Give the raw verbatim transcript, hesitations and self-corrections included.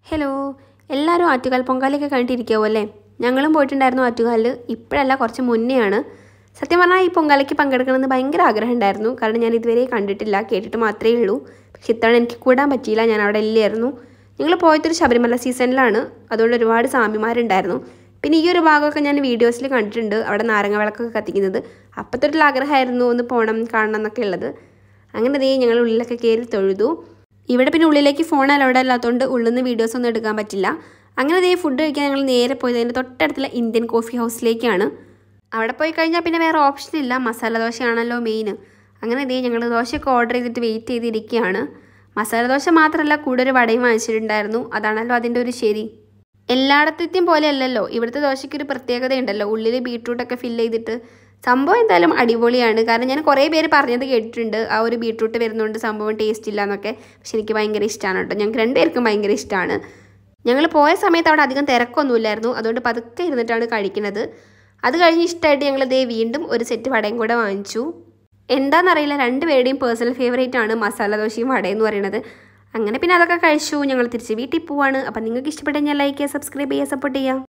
Hello, എല്ലാവരും ആറ്റുകാൽ പൊങ്കാലയൊക്കെ കണ്ടിരിക്കാവോ അല്ലേ? ഞങ്ങളും പോയിട്ടുണ്ടായിരുന്നു ആറ്റുകാലിൽ. ഇപ്പോഴല്ല, കുറച്ച് മുന്നെയാണ്. സത്യം പറഞ്ഞാൽ ഈ പൊങ്കാലയ്ക്ക് പങ്കെടുക്കണമെന്ന് ഭയങ്കര ആഗ്രഹം ഉണ്ടായിരുന്നു. കാരണം ഞാൻ ഇതുവരെ കണ്ടിട്ടില്ല, കേട്ടിട്ട് മാത്രമേ ഉള്ളൂ. പക്ഷെ ഇത്തവണ എനിക്ക് കൂടാൻ പറ്റിയില്ല, ഞാൻ അവിടെ ഇല്ലായിരുന്നു. ഞങ്ങൾ പോയതൊരു ശബരിമല സീസണിലാണ്, അതുകൊണ്ട് ഒരുപാട് സ്വാമിമാരുണ്ടായിരുന്നു. പിന്നെ ഈ ഒരു ഭാഗമൊക്കെ ഞാൻ വീഡിയോസിൽ കണ്ടിട്ടുണ്ട്, അവിടെ നാരങ്ങ വിളക്കൊക്കെ കത്തിക്കുന്നത്. അപ്പോൾ തൊട്ടുള്ള ആഗ്രഹമായിരുന്നു ഒന്ന് പോകണം, കാണണം എന്നൊക്കെ ഉള്ളത്. അങ്ങനെ ദേ ഞങ്ങൾ ഉള്ളിലൊക്കെ കയറി തൊഴുതു. ഇവിടെ പിന്നെ ഉള്ളിലേക്ക് ഫോൺ അലൗഡ് അല്ലാത്തതുകൊണ്ട് ഉള്ളിൽ നിന്ന് വീഡിയോസ് ഒന്നും എടുക്കാൻ പറ്റില്ല. അങ്ങനെ ദേ ഫുഡ് കഴിക്കാൻ ഞങ്ങൾ നേരെ പോയത് അതിൻ്റെ തൊട്ടടുത്തുള്ള ഇന്ത്യൻ കോഫി ഹൗസിലേക്കാണ്. അവിടെ പോയി കഴിഞ്ഞാൽ പിന്നെ വേറെ ഓപ്ഷൻ ഇല്ല, മസാല ദോശയാണല്ലോ മെയിൻ. അങ്ങനെ ദേ ഞങ്ങൾ ദോശയൊക്കെ ഓർഡർ ചെയ്തിട്ട് വെയിറ്റ് ചെയ്തിരിക്കുകയാണ്. മസാല ദോശ മാത്രമല്ല, കൂടെ ഒരു വടയും വാങ്ങിച്ചിട്ടുണ്ടായിരുന്നു. അതാണല്ലോ അതിൻ്റെ ഒരു ശരി. എല്ലായിടത്തേക്കും പോലെ അല്ലല്ലോ, ഇവിടുത്തെ ദോശയ്ക്കൊരു പ്രത്യേകത ഉണ്ടല്ലോ, ഉള്ളിൽ ബീട്രൂട്ടൊക്കെ ഫില്ല് ചെയ്തിട്ട്. സംഭവം എന്തായാലും അടിപൊളിയാണ്. കാരണം ഞാൻ കുറേ പേര് പറഞ്ഞത് കേട്ടിട്ടുണ്ട്, ആ ഒരു ബീട്രൂട്ട് വരുന്നതുകൊണ്ട് സംഭവം ടേസ്റ്റ് ഇല്ല എന്നൊക്കെ. പക്ഷെ എനിക്ക് ഭയങ്കര ഇഷ്ടമാണ് കേട്ടോ, ഞങ്ങൾക്ക് രണ്ടുപേർക്കും ഭയങ്കര ഇഷ്ടമാണ്. ഞങ്ങൾ പോയ സമയത്ത് അവിടെ അധികം തിരക്കൊന്നുമില്ലായിരുന്നു, അതുകൊണ്ട് പതുക്കെ ഇരുന്നിട്ടാണ് കഴിക്കുന്നത്. അത് കഴിഞ്ഞ് ഇഷ്ടമായിട്ട് ഞങ്ങൾ ദേ വീണ്ടും ഒരു സെറ്റ് വടയും കൂടെ വാങ്ങിച്ചു. എന്താണെന്നറിയില്ല, രണ്ടുപേരുടെയും പേഴ്സണൽ ഫേവറേറ്റ് ആണ് മസാല ദോശയും വടയെന്ന് പറയുന്നത്. അങ്ങനെ പിന്നെ അതൊക്കെ കഴിച്ചു ഞങ്ങൾ തിരിച്ച് വീട്ടിൽ പോവാണ്. അപ്പം നിങ്ങൾക്ക് ഇഷ്ടപ്പെട്ടെങ്കിൽ ലൈക്ക് ചെയ്യുക, സബ്സ്ക്രൈബ് ചെയ്യുക, സപ്പോർട്ട് ചെയ്യുക.